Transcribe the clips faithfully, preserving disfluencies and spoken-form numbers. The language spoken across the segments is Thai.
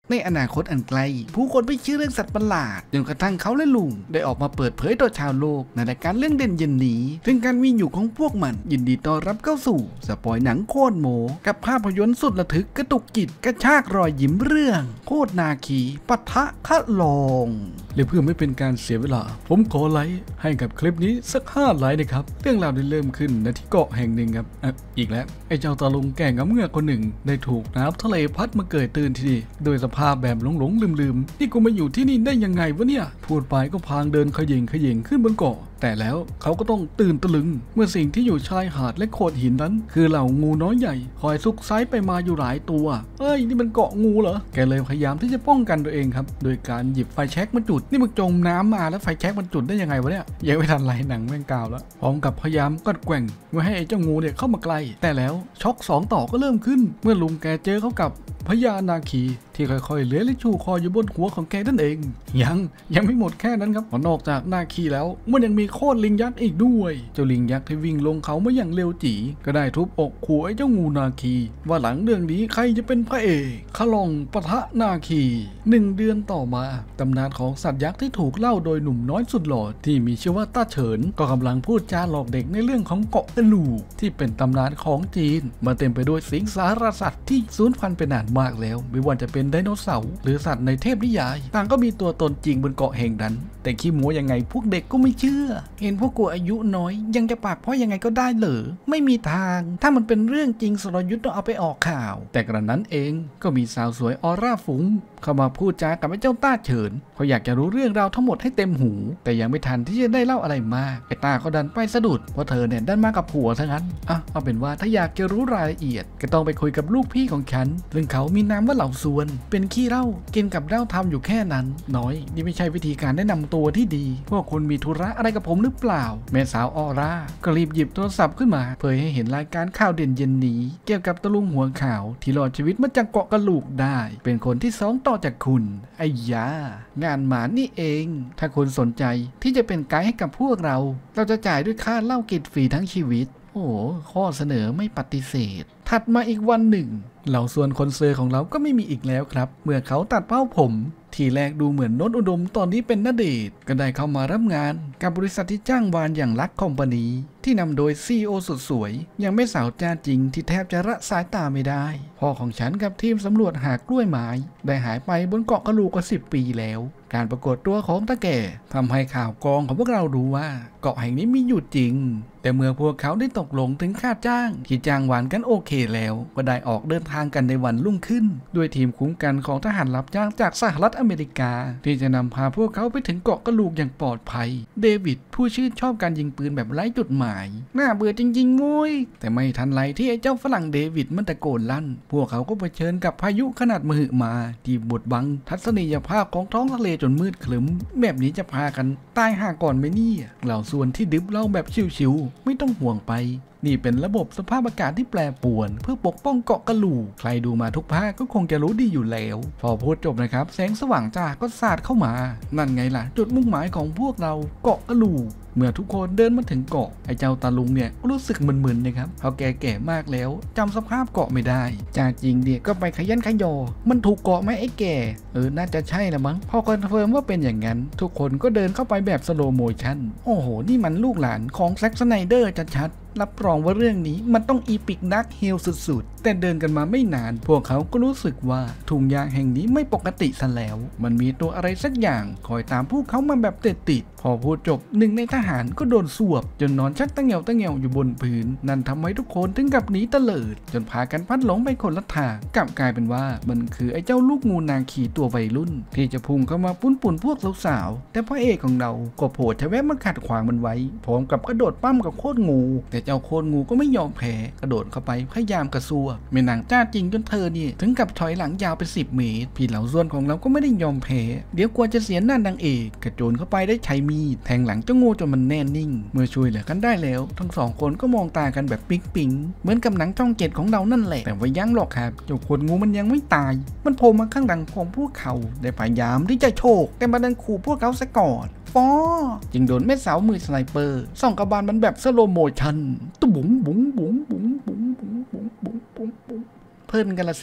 ในอนาคตอันไกลผู้คนไปเชื่อเรื่องสัตว์ประหลาดจนกระทั่งเขาและลุงได้ออกมาเปิดเผยต่อชาวโลกในรายการเรื่องเด่นเย็นนี้ถึงการมีอยู่ของพวกมันยินดีต้อนรับเข้าสู่สปอยหนังโคตรโมกับภาพยนตร์สุดระทึกกระตุกจิตกระชากรอยยิ้มเรื่องโคตรนาคีปะทะขะลองและเพื่อไม่เป็นการเสียเวลาผมขอไลค์ให้กับคลิปนี้สักห้าไลค์นะครับเรื่องราวได้เริ่มขึ้นณที่เกาะแห่งหนึ่งครับอ่ะอีกแล้วไอ้เจ้าตาลุงแก่งำเงือกคนหนึ่งได้ถูกน้ำทะเลพัดมาเกิดตื่นที่นี่โดยสภาพแบบหลงหลงลืมลืมนี่กูมาอยู่ที่นี่ได้ยังไงวะเนี่ยพูดไปก็พางเดินขยิงขยิงขึ้นบนเกาะแต่แล้วเขาก็ต้องตื่นตะลึงเมื่อสิ่งที่อยู่ชายหาดและโขดหินนั้นคือเหล่างูน้อยใหญ่คอยซุกไซไปมาอยู่หลายตัวเอ้ยนี่มันเกาะงูเหรอแกเลยพยายามที่จะป้องกันตัวเองครับโดยการหยิบไฟแช็กมาจุดนี่มันจมน้ำมาแล้วไฟแช็กมันจุดได้ยังไงวะเนี่ยยังไม่ทันไรหนังแม่งกาวแล้วพร้อมกับพยายามกัดแกว่งไม่ให้ไอ้เจ้างูเนี่ยเข้ามาใกล้แต่แล้วช็อกสองต่อก็เริ่มขึ้นเมื่อลุงแกเจอเข้ากับพญานาคีที่ค่อยๆเลื้อยและชูคออยู่บนหัวของแกนั่นเองยังยังไม่หมดแค่นั้นครับนอกจากนาคีแล้วมันยังมีโคตรลิงยักษ์อีกด้วยเจ้าลิงยักษ์ที่วิ่งลงเขามาอย่างเร็วจีก็ได้ทุบอกขู่ไอ้เจ้างูนาคีว่าหลังเรื่องนี้ใครจะเป็นพระเอกขลองปะทะนาคีหนึ่งเดือนต่อมาตำนานของสัตว์ยักษ์ที่ถูกเล่าโดยหนุ่มน้อยสุดหล่อที่มีชื่อว่าต้าเฉินก็กำลังพูดจาหลอกเด็กในเรื่องของเกาะกะลูที่เป็นตำนานของจีนมาเต็มไปด้วยสิงสารสัตว์ที่สูญพันธุ์ไปนานมากแล้วไม่ว่าจะเป็นไดโนเสาร์หรือสัตว์ในเทพนิยายต่างก็มีตัวตนจริงบนเกาะแห่งนั้นแต่ขี้โม้ยังไงพวกเด็กก็ไม่เชื่อเห็นพวกกูอายุน้อยยังจะปากเพราะยังไงก็ได้เหรอไม่มีทางถ้ามันเป็นเรื่องจริงสรยุทธ์ต้องเอาไปออกข่าวแต่กระนั้นเองก็มีสาวสวยออร่าฟุ้งเข้ามาพูดจากับไอ้เจ้าต้าเฉินเขาอยากจะรู้เรื่องราวทั้งหมดให้เต็มหูแต่ยังไม่ทันที่จะได้เล่าอะไรมากไอ้ต้าก็ดันไปสะดุดเพราะเธอเนี่ยดันมากับผัวทั้งนั้นอ่ะเอาเป็นว่าถ้าอยากจะรู้รายละเอียดก็ต้องไปคุยกับลูกพี่ของฉันซึ่งเขามีนามว่าเหล่าซวนเป็นขี้เหล้ากินกับเหล้าทำอยู่แค่นั้นน้อยนี่ไม่ใช่วิธีการแนะนำตัวที่ดีพวกคุณมีธุระอะไรกับผมหรือเปล่าแม่สาวออร่าก็รีบหยิบโทรศัพท์ขึ้นมาเผยให้เห็นรายการข่าวเด่นเย็นนี้เกี่ยวกับตะลุงหัวขาวที่รอดชีวิตมาจากเกาะกะลูกได้เป็นคนที่สองต่อจากคุณไอ้ยางานหมานี่เองถ้าคุณสนใจที่จะเป็นไกด์ให้กับพวกเราเราจะจ่ายด้วยค่าเหล้ากินฟรีทั้งชีวิตโอ้ข้อเสนอไม่ปฏิเสธถัดมาอีกวันหนึ่งเหล่าส่วนคนเซอร์ของเราก็ไม่มีอีกแล้วครับเมื่อเขาตัดเป้าผมทีแรกดูเหมือนโน้ตอุดมตอนนี้เป็นณเดชน์ก็ได้เข้ามารับงานกับบริษัทที่จ้างวานอย่างลักคอมพานีที่นำโดย ซี อี โอ สุดสวยยังไม่สาวจ้าจริงที่แทบจะละสายตาไม่ได้พ่อของฉันกับทีมสำรวจหากล้วยไม้ได้หายไปบนเกาะกะลูกว่าสิบปีแล้วการปรากฏตัวของตาแก่ทำให้ข่าวกองของพวกเรารู้ว่าเกาะแห่งนี้มีอยู่จริงแต่เมื่อพวกเขาได้ตกลงถึงค่าจ้างที่จ้างวานกันโอเคแล้วก็ได้ออกเดินทางกันในวันรุ่งขึ้นด้วยทีมคุ้มกันของทหารรับจ้างจากสหรัฐอเมริกาที่จะนำพาพวกเขาไปถึงเกาะกะลูกอย่างปลอดภัยเดวิดผู้ชื่นชอบการยิงปืนแบบไร้จุดหมายน่าเบื่อจริงๆงุ้ยแต่ไม่ทันไรที่ไอ้เจ้าฝรั่งเดวิดมันตะโกนลั่นพวกเขาก็เผชิญกับพายุขนาดมหึมาที่บดบังทัศนียภาพของท้องทะเลจนมืดครึ้มแบบนี้จะพากันตายห่าก่อนไหมนี่เหล่าส่วนที่ดื่มเหล้าแบบชิวๆไม่ต้องห่วงไปนี่เป็นระบบสภาพอากาศที่แปรปรวนเพื่อปกป้องเกาะกะลูใครดูมาทุกภาคก็คงจะรู้ดีอยู่แล้วพอพูดจบนะครับแสงสว่างจ้าก็สาดเข้ามานั่นไงล่ะจุดมุ่งหมายของพวกเราเกาะกะลูเมื่อทุกคนเดินมาถึงเกาะไอ้เจ้าตาลุงเนี่ยรู้สึกมึนๆนะครับเขาแก่ๆมากแล้วจำสภาพเกาะไม่ได้จ้าจริงเนี่ยก็ไปขยันขยอมันถูกเกาะไหมไอ้แก่เออน่าจะใช่ละมั้งพอคอนเฟิร์มว่าเป็นอย่างนั้นทุกคนก็เดินเข้าไปแบบสโลโมชั่นโอ้โหนี่มันลูกหลานของแซ็กสไนเดอร์ชัดๆรับรองว่าเรื่องนี้มันต้องอีปิกนักเฮลสุดๆแต่เดินกันมาไม่นานพวกเขาก็รู้สึกว่าทุ่งหญ้าแห่งนี้ไม่ปกติซะแล้วมันมีตัวอะไรสักอย่างคอยตามพวกเขามาแบบติดๆพอพูดจบหนึ่งในทหารก็โดนสวบจนนอนชักตะเงียวตะเงียวอยู่บนพื้นนั่นทำให้ทุกคนถึงกับหนีเตลิดจนพากันพัดหลงไปคนละทางกลับกลายเป็นว่ามันคือไอ้เจ้าลูกงูนางขี่ตัววัยรุ่นที่จะพุ่งเข้ามาปุ้นปุ่นพวกสาวๆแต่พระเอกของเราก็โผล่จะแวะมาขัดขวางมันไว้พร้อมกับกระโดดปั้มกับโคตรงูแต่เจ้าโคตรงูก็ไม่ยอมแพ้กระโดดเข้าไปพยายามกระซัวแม่นางจ้าจริงจนเธอนี่ถึงกับถอยหลังยาวไปสิบเมตรพี่เหล่าส่วนของเราก็ไม่ได้ยอมแพ้เดี๋ยวกลัวจะเสียหน้านางเอกกระโจนเข้าไปได้ใช้มีดแทงหลังเจ้างูจนมันแน่นิ่งเมื่อช่วยเหลือกันได้แล้วทั้งสองคนก็มองตากันแบบปิ๊งปิ๊งเหมือนกับหนังช่องเจ็ดของเรานั่นแหละแต่ว่ายังหรอกครับเจ้าโคตรงูมันยังไม่ตายมันโผล่มาข้างหลังของพวกเขาได้พยายามที่จะโชกแต่มาดันขู่พวกเขาซะก่อนฟอจึงโดนแม่สาวมือสไนเปอร์ส่องกระบาลมันแบบสโลโมชั่นตุ้บุ๋งบุ๋งบุ๋งบุ๋งบุ๋งบุ๋งบุ๋งบุ๋งบุ๋งบุ๋งเพลินกันละสิ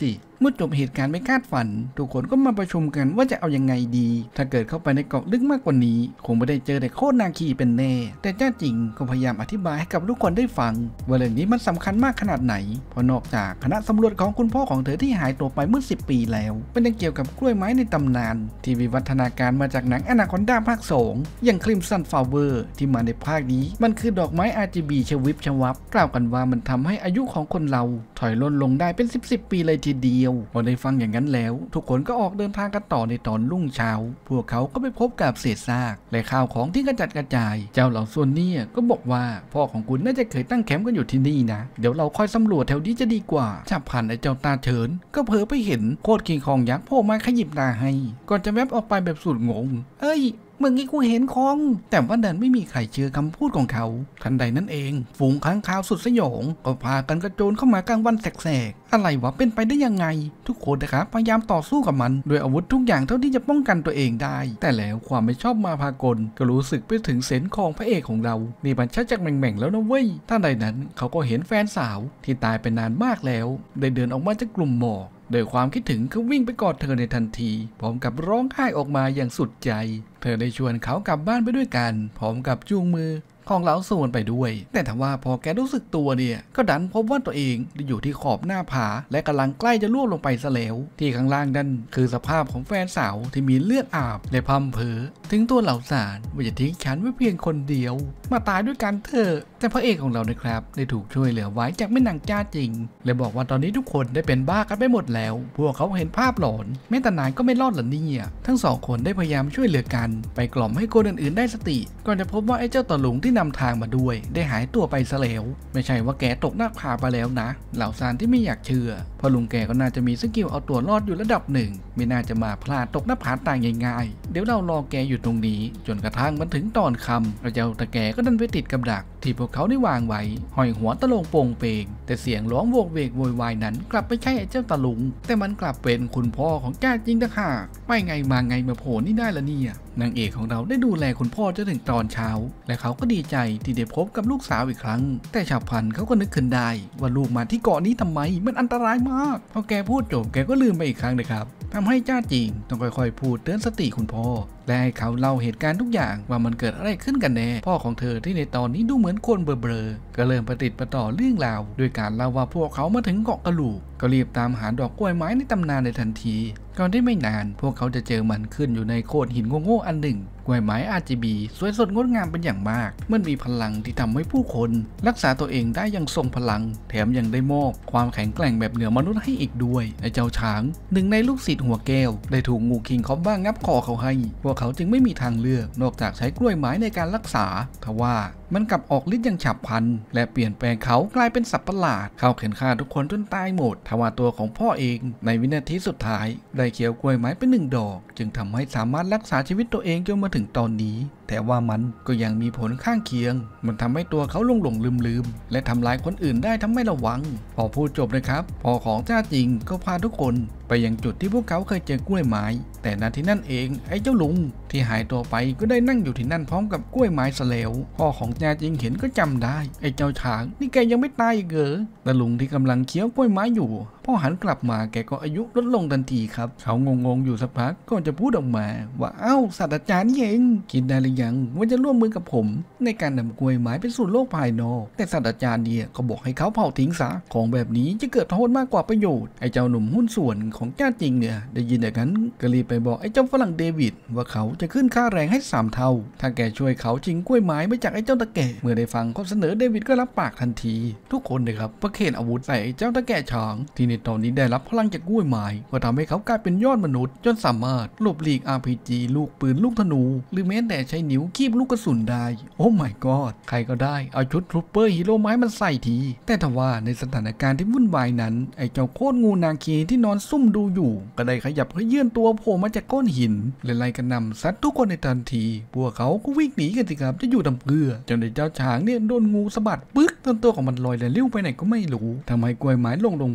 มื่อจบเหตุการณ์ไม่คาดฝันทุกคนก็มาประชุมกันว่าจะเอายังไงดีถ้าเกิดเข้าไปในเกาะลึกมากกว่านี้คงไม่ได้เจอแต่โคตรนาคีเป็นแน่แต่เจ้าจริงก็พยายามอธิบายให้กับทุกคนได้ฟังว่าเรื่องนี้มันสำคัญมากขนาดไหนเพราะนอกจากคณะสำรวจของคุณพ่อของเธอที่หายตัวไปเมื่อสิบปีแล้วเป็นเรื่องเกี่ยวกับกล้วยไม้ในตำนานที่วิวัฒนาการมาจากหนังอนาคอนดาภาคสองอย่างคริมซันฟลาวเวอร์ที่มาในภาคนี้มันคือดอกไม้ อาร์ จี บี ชวิบชวับกล่าวกันว่ามันทำให้อายุของคนเราถอยล่นลงได้เป็นสิบสิบปีเลยทีเดียวพอได้ฟังอย่างนั้นแล้วทุกคนก็ออกเดินทางกันต่อในตอนรุ่งเช้าพวกเขาก็ไปพบกับเศษซากและข้าวของที่กระจัดกระจายเจ้าเหล่าส่วนนี้ก็บอกว่าพ่อของคุณน่าจะเคยตั้งแคมป์กันอยู่ที่นี่นะเดี๋ยวเราค่อยสำรวจแถวนี้จะดีกว่าฉับพลันไอ้เจ้าตาเฉินก็เผลอไปเห็นโคตรคิงคองยักษ์โผล่มาขยิบตาให้ก่อนจะแวบออกไปแบบสุดงงเอ้ยเมื่อกี้กูเห็นของแต่ว่าดันไม่มีใครเชื่อคำพูดของเขาทันใดนั้นเองฝูงค้างคาวสุดสยองก็พากันกระโจนเข้ามากลางวันแสกๆอะไรวะเป็นไปได้ยังไงทุกคนนะครับพยายามต่อสู้กับมันด้วยอาวุธทุกอย่างเท่าที่จะป้องกันตัวเองได้แต่แล้วความไม่ชอบมาพากลก็รู้สึกไปถึงเซนส์ของพระเอกของเรานี่มันชัดจากแม่งๆแล้วนะเว้ยท่านใดนั้นเขาก็เห็นแฟนสาวที่ตายไปนานมากแล้วได้เดินออกมาจากกลุ่มหมอกโดยความคิดถึงเขาวิ่งไปกอดเธอในทันทีพร้อมกับร้องไห้ออกมาอย่างสุดใจเธอได้ชวนเขากลับบ้านไปด้วยกันพร้อมกับจูงมือของเหลาส่วนไปด้วยแต่ถ้าว่าพอแกรู้สึกตัวเนี่ยก็ดันพบว่าตัวเองอยู่ที่ขอบหน้าผาและกำลังใกล้จะล่วงลงไปซะแล้วที่ข้างล่างนั่นคือสภาพของแฟนสาวที่มีเลือดอาบและพัมเพอถึงตัวเหล่าสารว่าจะทิ้งฉันไว้เพียงคนเดียวมาตายด้วยกันเถอะแต่พระเอกของเรานะครับได้ถูกช่วยเหลือไว้จากแม่นางจ้าจริงและบอกว่าตอนนี้ทุกคนได้เป็นบ้ากันไปหมดแล้วพวกเขาเห็นภาพหลอนแม้แต่นายก็ไม่รอดหรอเนี่ยทั้งสองคนได้พยายามช่วยเหลือกันไปกล่อมให้คนอื่นๆได้สติก่อนจะพบว่าไอ้เจ้าตะลุงที่นำทางมาด้วยได้หายตัวไปซะแล้วไม่ใช่ว่าแกตกหน้าผาไปแล้วนะเหล่าซานที่ไม่อยากเชื่อเพราะลุงแกก็น่าจะมีสกิลเอาตัวรอดอยู่ระดับหนึ่งไม่น่าจะมาพลาดตกหน้าผาตายง่ายๆเดี๋ยวเรารอแกอยู่ตรงนี้จนกระทั่งมันถึงตอนค่ำแล้วเจ้าตะแกก็ดันไปติดกับดักที่พวกเขาได้วางไว้ห้อยหัวตะลงโป่งเปงแต่เสียงร้องโวกเวกโวยวายนั้นกลับไม่ใช่ไอ้เจ้าตะลุงแต่มันกลับเป็นคุณพ่อของจ้าจริงต่างหากไปไงมาไงมาโผล่นี่ได้ละเนี่ยนางเอกของเราได้ดูแลคุณพ่อจนถึงตอนเช้าและเขาก็ดีใจที่ได้พบกับลูกสาวอีกครั้งแต่ฉับพลันเขาก็นึกขึ้นได้ว่าลูกมาที่เกาะนี้ทำไมมันอันตรายมากพอแกพูดจบแกก็ลืมไปอีกครั้งเลยครับทำให้จ้าจริงต้องค่อยๆพูดเตือนสติคุณพ่อและให้เขาเล่าเหตุการณ์ทุกอย่างว่ามันเกิดอะไรขึ้นกันแน่พ่อของเธอที่ในตอนนี้ดูเหมือนคนเบลอๆก็เริ่มประติดประต่อเรื่องราวโดยการเล่าว่าพวกเขามาถึงเกาะกระลูกก็รีบตามหาดอกกล้วยไม้ในตำนานในทันทีก่อนที่ไม่นานพวกเขาจะเจอมันขึ้นอยู่ในโขดหินโง่ๆอันหนึ่งกล้วยไม้ อาร์ จี บี สวยสดงดงามเป็นอย่างมากมันมีพลังที่ทำให้ผู้คนรักษาตัวเองได้อย่างทรงพลังแถมยังได้มอบความแข็งแกร่งแบบเหนือมนุษย์ให้อีกด้วยไอ้เจ้าช้างหนึ่งในลูกศิษย์หัวแก้วได้ถูกงูคิงคอบบ้างงับคอเขาให้พวกเขาจึงไม่มีทางเลือกนอกจากใช้กล้วยไม้ในการรักษาทว่ามันกลับออกฤทธิ์อย่างฉับพลันและเปลี่ยนแปลงเขากลายเป็นสัตว์ประหลาดเข้าเข็นฆ่าทุกคนจนตายหมดทว่าตัวของพ่อเองในวินาทีสุดท้ายได้เคี้ยวกล้วยไม้เป็นหนึ่งดอกจึงทำให้สามารถรักษาชีวิตตัวเองจนมาถึงตอนนี้แต่ว่ามันก็ยังมีผลข้างเคียงมันทำให้ตัวเขาหลงหลงลืมลืมและทำลายคนอื่นได้ทำไม่ระวังพอพูดจบนะครับพ่อของจ้าจริงก็พาทุกคนไปยังจุดที่พวกเขาเคยเจอกล้วยไม้แต่ณที่นั่นเองไอ้เจ้าลุงที่หายตัวไปก็ได้นั่งอยู่ที่นั่นพร้อมกับกล้วยไม้ซะแล้วพ่อของจ้าจริงเห็นก็จำได้ไอ้เจ้าช้างนี่แกยังไม่ตายอีกเหรอแต่ลุงที่กำลังเคี้ยวกล้วยไม้อยู่พอหันกลับมาแกก็อายุลดลงทันทีครับเขางงๆอยู่สักพักก่อนจะพูดออกมาว่าเอ้าศาสตราจารย์นี่เองคิดได้หรือยังว่าจะร่วมมือกับผมในการนำกล้วยไม้ไปสู่โลกภายนอกแต่ศาสตราจารย์เนี่ยก็บอกให้เขาเผาทิ้งซะของแบบนี้จะเกิดโทษมากกว่าประโยชน์ไอ้เจ้าหนุ่มหุ้นส่วนของจ้าจริงเนี่ยได้ยินอย่างนั้นก็รีบไปบอกไอ้เจ้าฝรั่งเดวิดว่าเขาจะขึ้นค่าแรงให้สามเท่าถ้าแกช่วยเขาชิงกล้วยไม้ไปจากไอ้เจ้าตะแก่เมื่อได้ฟังข้อเสนอเดวิดก็รับปากทันทีทุกคนเลยครับประเคนอาวุธใส่ไอ้เจ้าตะแก่ช้างที่ในตอนนี้ได้รับพลังจากกล้วยไม้ก็ทำให้เขากลายเป็นยอดมนุษย์จนสามารถหลบหลีก อาร์ พี จี ลูกปืนลูกธนูหรือแม้แต่ใช้นิ้วคีบลูกกระสุนได้โอ้ my god ใครก็ได้เอาชุดทรูปเปอร์ฮีโร่ไม้มันใส่ทีแต่ทว่าในสถานการณ์ที่วุ่นวายนั้นไอ้เจ้าโคตรงูนาคีที่นอนซุ่มดูอยู่ก็ได้ขยับเพื่อยื่นตัวโผล่มาจากก้อนหินและไล่กระหน่ำซัดทุกคนในทันทีพวกเขาก็วิ่งหนีกันสิครับจะอยู่ทำเพื่อจนไอ้เจ้าช้างเนี่ยโดนงูสะบัดปึ๊กต้นตัวของมันลอยและเลี้ยวไปไหนก็ไม่รู้ทำให้กล้วยไม้ลงลงพื้น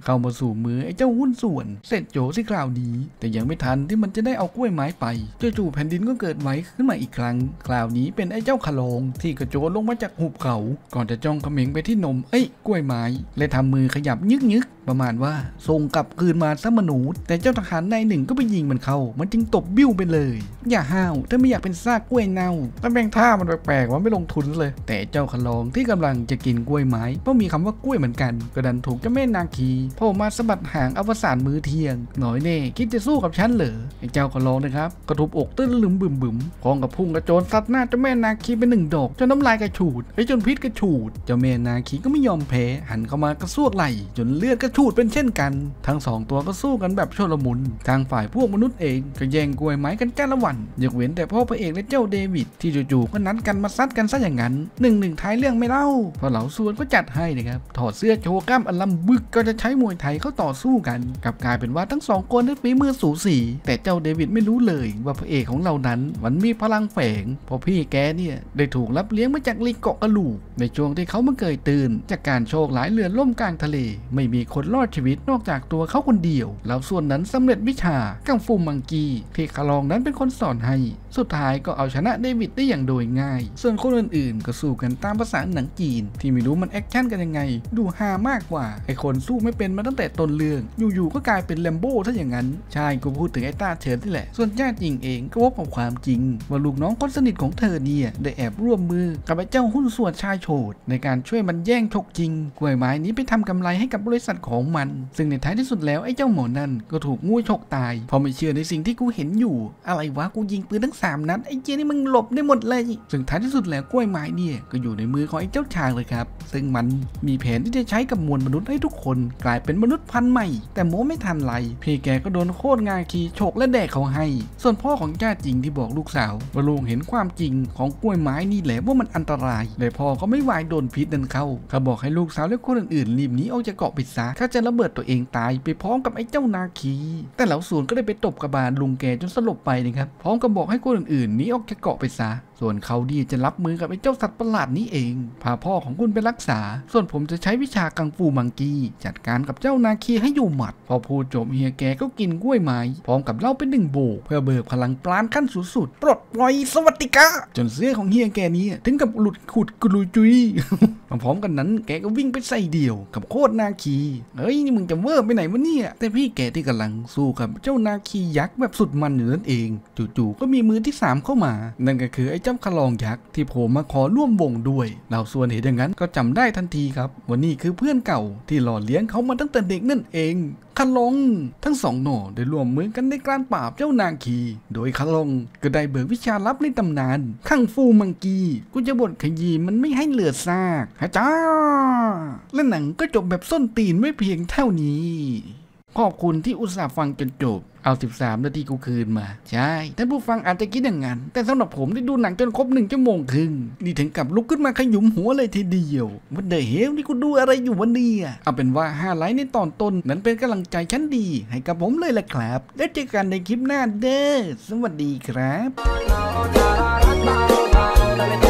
เข้ามาสู่มือไอ้เจ้าหุ้นส่วนเสร็จโจสิคราวนี้แต่ยังไม่ทันที่มันจะได้เอากล้วยไม้ไปจู่ๆแผ่นดินก็เกิดไหวขึ้นมาอีกครั้งคราวนี้เป็นไอ้เจ้าขลองที่กระโจนลงมาจากหุบเขาก่อนจะจ้องเขม็งไปที่นมเอ้ยกล้วยไม้และทำมือขยับยึกๆประมาณว่าส่งกลับคืนมาซะมนุษย์แต่เจ้าทหารนายหนึ่งก็ไปยิงมันเข้ามันจึงตบบิ้วไปเลยอย่าห้าวถ้าไม่อยากเป็นซากกล้วยเน่าแต่แบ่งท่ามันแปลกๆว่าไม่ลงทุนเลยแต่เจ้าขลองที่กำลังจะกินกล้วยไม้เพราะมีคำว่ากล้วยเหมือนกันก็ดันถูกเจ้าแม่นาคีโผล่มาสะบัดหางอวสานมือเที่ยงหน่อยเน่คิดจะสู้กับฉันเหรอไอ้เจ้าขลองนะครับกระทุบอกตื้นลืมบึมบึมพร้อมกับพุ่งกระโจนซัดหน้าเจ้าแม่นาคีไปหนึ่งดอกจนน้ำลายกระฉูดไอ้จนพิษกระฉูดเจ้าแม่นาคีก็ไม่ยอมแพ้หันเข้ามากระซวกไหลจนเลือดกระฉูดเป็นเช่นกันทั้งสองตัวก็สู้กันแบบโชลมุนทางฝ่ายพวกมนุษย์เองก็แย่งกล้วยไม้กันจ้าละวันยกเว้นแต่พ่อพระเอกและเจ้าเดวิดที่จู่ๆก็นัดกันมาซัดกันซะอย่างนั้นหนึ่งหนึ่งท้ายเรื่องไม่เล่าพอเหล่าส่วนก็จัดให้นะครับถอดเสื้อโชว์กล้ามอันลำบึกก็จะใช้มวยไทยเข้าต่อสู้กันกลับกลายเป็นว่าทั้งสองคนได้ฝีมือสูสีแต่เจ้าเดวิดไม่รู้เลยว่าพระเอกของเรานั้นมันมีพลังแฝงเพราะพี่แกเนี่ยได้ถูกรับเลี้ยงมาจากลิงเกาะกระลูกในช่วงที่เขามาเกยตื่นจากการโชคหลายเรือล่มกลางทะเลไม่มีคนรอดชีวิตนอกจากตัวเขาคนเดียวแล้วส่วนนั้นสำเร็จวิชากังฟูมังกีที่คาลองนั้นเป็นคนสอนให้สุดท้ายก็เอาชนะเดวิดได้อย่างโดยง่ายส่วนคนอื่นๆก็สู้กันตามภาษาหนังจีนที่ไม่รู้มันแอคชั่นกันยังไงดูฮามากกว่าไอคนสู้ไม่เป็นมาตั้งแต่ต้นเรื่องอยู่ๆก็กลายเป็นแลมโบ้ถ้าอย่างนั้นใช่กูพูดถึงไอ้ต้าเฉินนี่แหละส่วนย่าจริงเองก็พบกับความจริงว่าลูกน้องคนสนิทของเธอเนี่ยได้แอบร่วมมือกับไอ้เจ้าหุ้นส่วนชายโฉดในการช่วยมันแย่งฉกจริงกล้วยไม้นี้ไปทำกำไรให้กับบริษัทของมันซึ่งในท้ายที่สุดแล้วไอ้เจ้าหมอนั่นก็ถูกงูฉกตายเพราะไม่เชื่อในสิ่งที่กูเห็นอยู่อะไรวะกูยิงปืนทั้งสามนัดไอ้เจนี่มึงหลบได้หมดเลยซึ่งท้ายที่สุดแล้วกล้วยไม้เนี่ยก็อยู่ในมือของไอ้เจ้าชางเลยครับซึ่งมันมีแผนที่จะใช้กับมวลมนุษย์ให้ทุกคนกลายเป็นมนุษย์พันธุ์ใหม่แต่โมไม่ทันไรพี่แกก็โดนโคตรงาคีฉกและแดกเขาให้ส่วนพ่อของจ้าจริงที่บอกลูกสาวว่าลุงเห็นความจริงของกล้วยไม้นี่แหละว่ามันอันตรายแต่พ่อก็ไม่วายโดนพิษนั่นเข้าเขาบอกให้ลูกสาวและคนอื่นๆรีบหนีออกจากเกาะไปซะถ้าจะระเบิดตัวเองตายไปพร้อมกับไอ้เจ้านาคีแต่เหล่าส่วนก็ได้ไปตบกระบาลลุงแกจนสลบไปนะครับพร้อมกับบอกให้คนอื่นๆหนีออกจากเกาะไปซะส่วนเขาดีจะรับมือกับไอ้เจ้าสัตว์ประหลาดนี้เองพาพ่อของคุณไปรักษาส่วนผมจะใช้วิชากังฟูมังกีจัดการกับเจ้านาคีให้อยู่หมัดพอพูดจบเฮียแกก็กินกล้วยไม้พร้อมกับเหล้าเป็นหนึ่งโบกเพื่อเบิกพลังปราณขั้นสูงสุดปลดปล่อยสวัสดิกะจนเสื้อของเฮียแกนี้ถึงกับหลุดขุดกุลุยจุย พร้อมกันนั้นแกก็วิ่งไปใส่เดี่ยวกับโคตรนาคีเฮ้ยนี่มึงจะเวอร์ไปไหนวะเนี่ยแต่พี่แกที่กำลังสู้กับเจ้านาคียักษ์แบบสุดมันอยู่นั่นเองจู่ๆก็มีมือที่สามเข้ามานั่นก็คือไอ้เจ้าขลองยักษ์ที่โผล่มาขอร่วมวงด้วยเราส่วนเห็นอย่างนั้นก็จำได้ทันทีครับว่านี่คือเพื่อนเก่าที่หล่อเลี้ยงเขามาตั้งแต่เด็กนั่นเองขลองทั้งสองหน่อได้ร่วมมือกันในการปราบเจ้านาคีโดยขลองก็ได้เบิกวิชาลับในตำนานคังฟูมังกีกูจะบทขยี้มันไม่ให้เหลือซากฮะจ้าและหนังก็จบแบบส้นตีนไม่เพียงเท่านี้ขอบคุณที่อุตส่าห์ฟังจนจบเอาสิบสามนาทีกูคืนมาใช่ท่านผู้ฟังอาจจะคิดอย่างนั้นแต่สำหรับผมได้ดูหนังจนครบหนึ่งชั่วโมงครึ่งนี่ถึงกับลุกขึ้นมาขยุมหัวเลยทีเดียววันเดย์เฮลนี่กูดูอะไรอยู่วันนี้เอาเป็นว่าห้าไลค์ในตอนต้นนั้นเป็นกำลังใจชั้นดีให้กับผมเลยแหละครับแล้วเจอกันในคลิปหน้าเด้อสวัสดีครับ